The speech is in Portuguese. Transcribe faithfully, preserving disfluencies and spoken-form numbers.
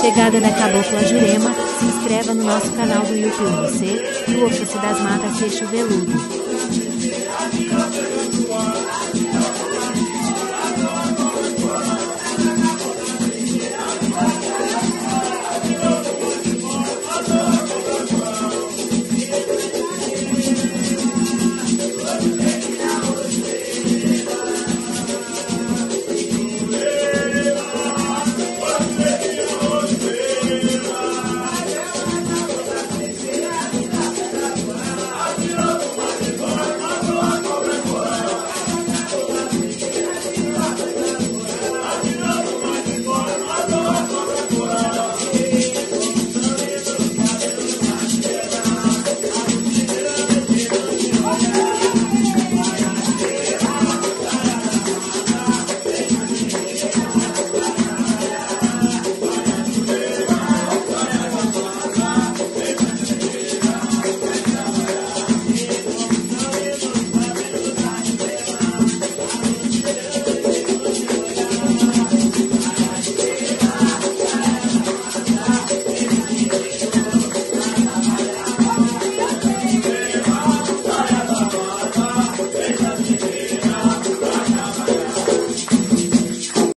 Chegada da Cabocla Jurema, se inscreva no nosso canal do YouTube, C e o Ofice das Matas Queixo Veludo.